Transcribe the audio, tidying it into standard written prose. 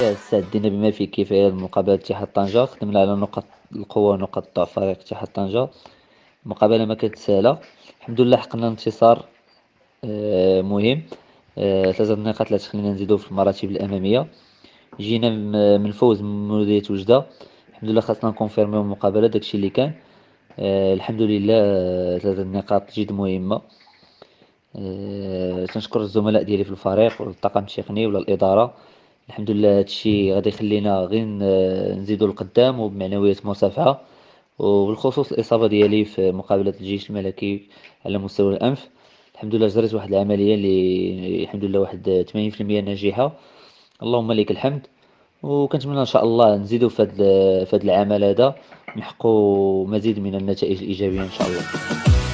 استعدينا بما فيه الكفاية لمقابلة اتحاد طنجة. خدمنا على نقاط القوة ونقاط الضعف فريق اتحاد طنجة. المقابلة ما كانت سهلة، الحمد لله حققنا انتصار مهم. 3 نقاط اللي تخلينا نزيدو في المراتب الأمامية. جينا من فوز من مولودية وجدة، الحمد لله خاصنا نكونفيرميو المقابلة داكشي اللي كان. الحمد لله. 3 نقاط جد مهمة. تنشكر الزملاء ديالي في الفريق والطاقم التقني ولا الإدارة. الحمد لله هادشي غادي يخلينا غير نزيدو لقدام وبمعنويات مرتفعة. وبالخصوص الإصابة ديالي في مقابلة الجيش الملكي على مستوى الأنف، الحمد لله جريت واحد العملية اللي الحمد لله واحد 80% ناجحة، اللهم لك الحمد. وكنتمنى ان شاء الله نزيدو في هاد العمل هذا، نحققوا مزيد من النتائج الايجابيه ان شاء الله.